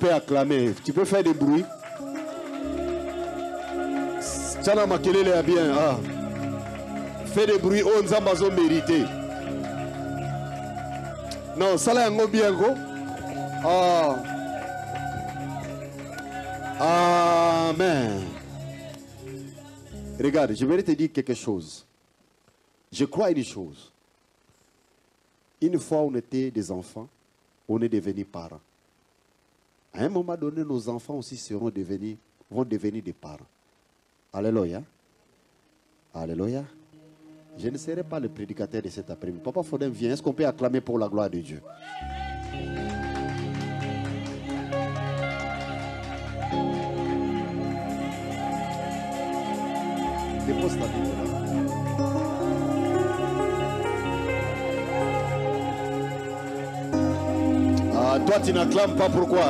peut acclamer. Tu peux faire des bruits. Tchana Makelele est bien. Ah. Fais des bruits. Oh, nous avons mérité. Non, ça là, on bien go. Ah. Amen. Regarde, je vais te dire quelque chose. Je crois une chose. Une fois on était des enfants, on est devenus parents. À un moment donné, nos enfants aussi vont devenir des parents. Alléluia. Alléluia. Je ne serai pas le prédicateur de cet après-midi. Papa Fodem vient. Est-ce qu'on peut acclamer pour la gloire de Dieu? Dépose ta Bible là. Ah, toi tu n'acclames pas, pourquoi?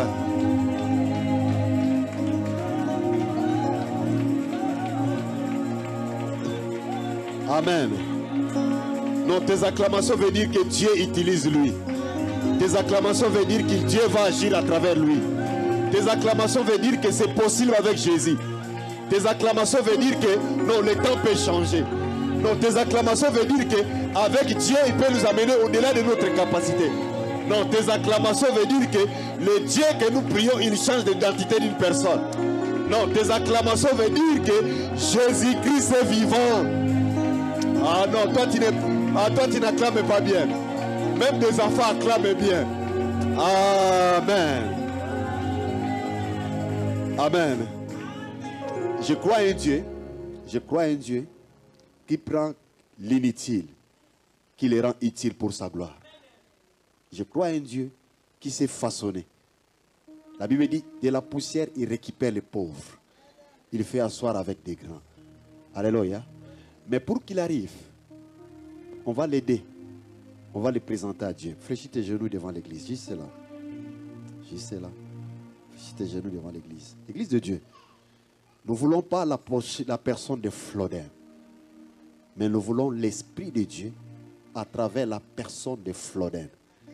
Amen. Non, tes acclamations veulent dire que Dieu utilise lui. Tes acclamations veulent dire que Dieu va agir à travers lui. Tes acclamations veulent dire que c'est possible avec Jésus. Tes acclamations veulent dire que non, le temps peut changer. Non, tes acclamations veulent dire qu'avec Dieu, il peut nous amener au-delà de notre capacité. Non, tes acclamations veulent dire que le Dieu que nous prions, il change d'identité d'une personne. Non, tes acclamations veulent dire que Jésus-Christ est vivant. Ah non, toi tu n'acclames pas bien. Même des enfants acclament bien. Amen. Amen. Je crois un Dieu qui prend l'inutile, qui les rend utiles pour sa gloire. Je crois un Dieu qui s'est façonné. La Bible dit, de la poussière, il récupère les pauvres. Il fait asseoir avec des grands. Alléluia. Mais pour qu'il arrive, on va l'aider. On va le présenter à Dieu. Fléchis tes genoux devant l'église. Juste là. Juste là. Fléchis tes genoux devant l'église. L'église de Dieu. Nous ne voulons pas la personne de Flodin, mais nous voulons l'Esprit de Dieu à travers la personne de Flodin.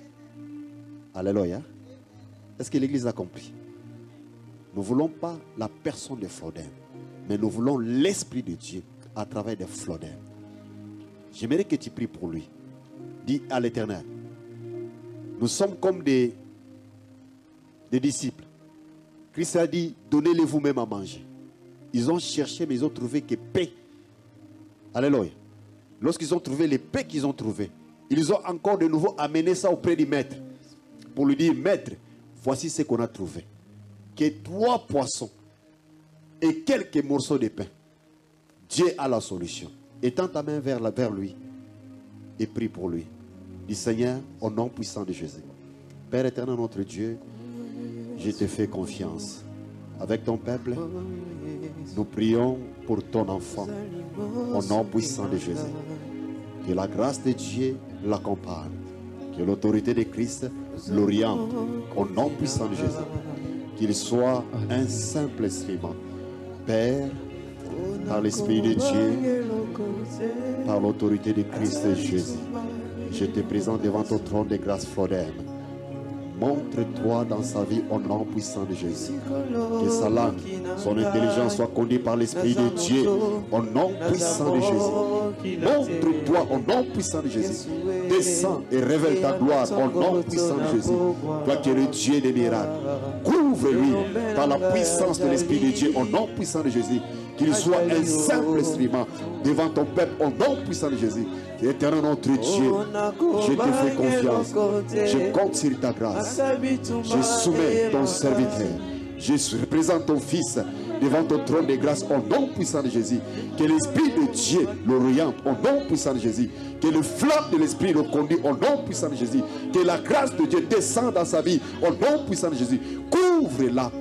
Alléluia. Est-ce que l'Église a compris? Nous ne voulons pas la personne de Flodin, mais nous voulons l'Esprit de Dieu à travers de Flodin. J'aimerais que tu pries pour lui. Dis à l'Éternel, nous sommes comme des disciples. Christ a dit, donnez-les vous-même à manger. Ils ont cherché, mais ils ont trouvé que paix. Alléluia. Lorsqu'ils ont trouvé les paix qu'ils ont trouvées, ils ont encore de nouveau amené ça auprès du maître. Pour lui dire, maître, voici ce qu'on a trouvé. Que 3 poissons et quelques morceaux de pain. Dieu a la solution. Étends ta main vers lui et prie pour lui. Dis, Seigneur, au nom puissant de Jésus. Père éternel, notre Dieu, je te fais confiance. Avec ton peuple, nous prions pour ton enfant, au nom puissant de Jésus. Que la grâce de Dieu l'accompagne. Que l'autorité de Christ l'oriente, au nom puissant de Jésus. Qu'il soit un simple instrument. Père, par l'Esprit de Dieu, par l'autorité de Christ Jésus, je te présente devant ton trône de grâce, Flodem. Montre-toi dans sa vie au nom puissant de Jésus. Que sa langue, son intelligence soit conduite par l'Esprit de Dieu au nom puissant de Jésus. Montre-toi au nom puissant de Jésus. Descends et révèle ta gloire au nom puissant de Jésus. Toi qui es le Dieu des miracles. Couvre-lui par la puissance de l'Esprit de Dieu au nom puissant de Jésus. Qu'il soit un simple instrument devant ton peuple au nom puissant de Jésus. Éternel notre Dieu, je te fais confiance. Je compte sur ta grâce. Je soumets ton serviteur. Je représente ton fils devant ton trône de grâce au nom puissant de Jésus. Que l'Esprit de Dieu l'oriente au nom puissant de Jésus. Que le flamme de l'Esprit le conduit au nom puissant de Jésus. Que la grâce de Dieu descende dans sa vie au nom puissant de Jésus. Couvre-la.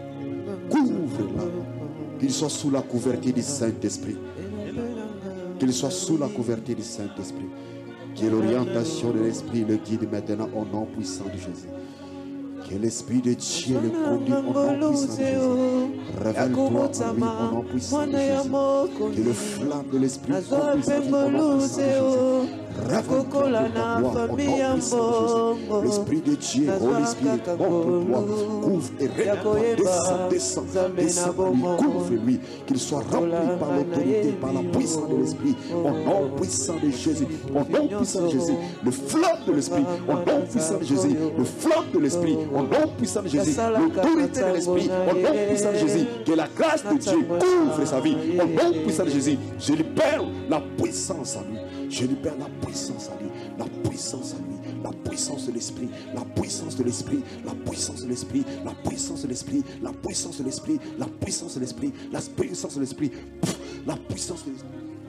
Couvre-la. Qu'il soit sous la couverture du Saint-Esprit. Qu'il soit sous la couverture du Saint-Esprit. Que l'orientation de l'Esprit le guide maintenant au nom puissant de Jésus. Que l'Esprit de Dieu le conduit au nom puissant de Jésus. Révèle-toi à lui au nom puissant de Jésus. Que le flamme de l'Esprit conduise à lui au nom puissant de Jésus. Kokola na famille ya mbongo. L'Esprit de Dieu, Holy Spirit, montre-toi, couvre et répand, descend, couvre-lui, qu'il soit rempli par l'autorité, par la puissance de l'Esprit, au nom puissant de Jésus, au nom puissant de Jésus, le flamme de l'Esprit, au nom puissant de Jésus, le flamme de l'Esprit, au nom puissant de Jésus, l'autorité de l'Esprit, au nom puissant de Jésus, que la grâce de Dieu couvre sa vie, au nom puissant de Jésus, je libère la puissance à lui. Je libère la puissance à lui, la puissance à lui, la puissance de l'Esprit, la puissance de l'Esprit, la puissance de l'Esprit, la puissance de l'Esprit, la puissance de l'Esprit, la puissance de l'Esprit, la puissance de l'Esprit, la puissance de l'Esprit.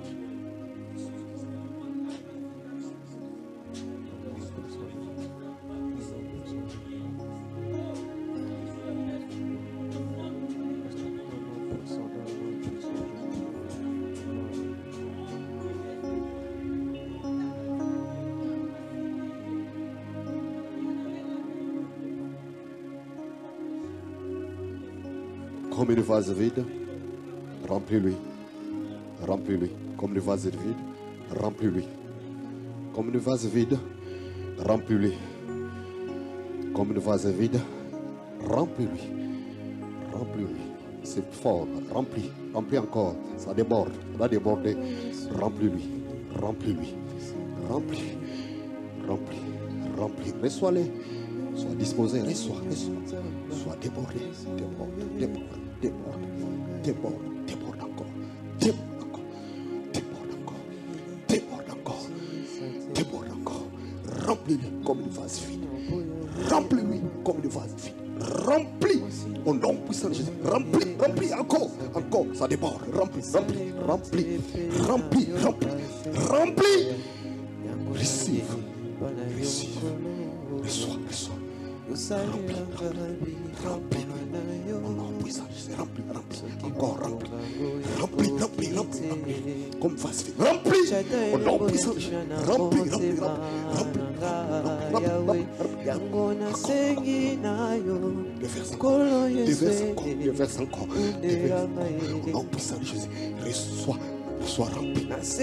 Comme une vase vide, remplis-lui, remplis-lui. Comme une vase vide, remplis-lui. Comme une vase vide, remplis-lui. Comme une vase vide, remplis-lui. Remplis-lui. C'est fort, remplis, remplis encore. Ça déborde, ça va déborder. Remplis-lui, remplis-lui. Remplis, remplis, remplis. Reçois-les. Sois disposé, reçois, reçois. Sois débordé, déborde, déborde. Déborde, déborde encore, déborde encore, déborde encore, déborde encore, déborde encore. Remplis-lui comme une vase vide. Remplis-lui comme une vase vide. Remplis au nom puissant de Jésus. Remplis, remplis encore, encore. Ça déborde. Remplis, remplis, remplis, remplis, remplis, remplis. Receive, receive, reçois, reçois. Remplis, remplis. Au nom puissant de Jésus. Remplis, remplis, encore remplis. Remplis, remplis, remplis, remplis. Comme vase vide. Remplis au nom puissant de Jésus. Remplis, remplis, remplis, remplis. Déverse encore, déverse encore, déverse encore. Au nom puissant de Jésus. Reçois, reçois rempli.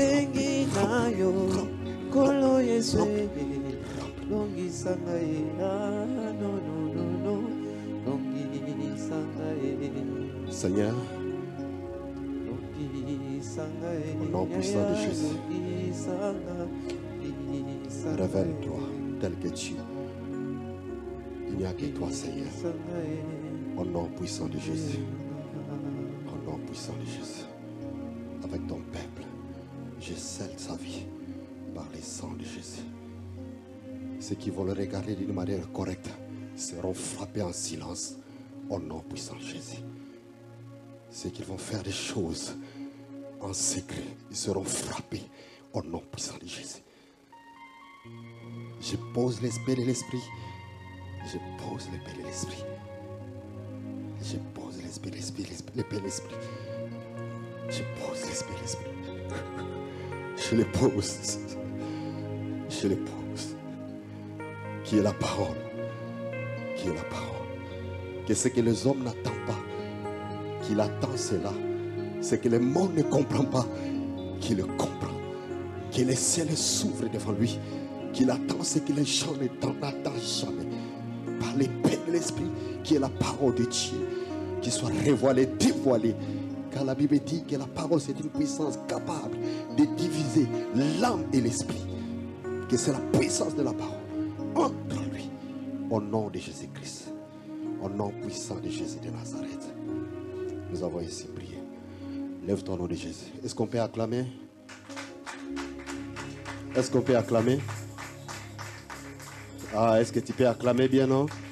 Seigneur, au nom puissant de Jésus, révèle-toi tel que tu es. Il n'y a que toi, Seigneur. Au nom puissant de Jésus. Au nom puissant de Jésus. Avec ton peuple, je scelle sa vie par les sangs de Jésus. Ceux qui vont le regarder d'une manière correcte seront frappés en silence. Au nom puissant de Jésus. Ceux qui vont faire des choses en secret, ils seront frappés au nom puissant de Jésus. Je pose l'esprit de l'esprit. Je pose l'épée de l'esprit. Je pose l'esprit de l'esprit, l'épée de l'esprit. Je pose l'esprit de l'esprit. Je le pose. Je le pose. Qui est la parole? Qui est la parole? Que ce que les hommes n'attendent pas, qu'il attend cela. Ce que le monde ne comprend pas, qu'il le comprend. Que les ciels s'ouvrent devant lui. Qu'il attend ce que les gens n'attendent jamais. Par l'épée de l'esprit, qui est la parole de Dieu, qui soit révélée, dévoilée. Car la Bible dit que la parole, c'est une puissance capable de diviser l'âme et l'esprit. Que c'est la puissance de la parole. Entre lui, au nom de Jésus-Christ. Au nom puissant de Jésus de Nazareth. Nous avons ici prié. Lève ton nom de Jésus. Est-ce qu'on peut acclamer? Est-ce qu'on peut acclamer? Ah, est-ce que tu peux acclamer bien, non?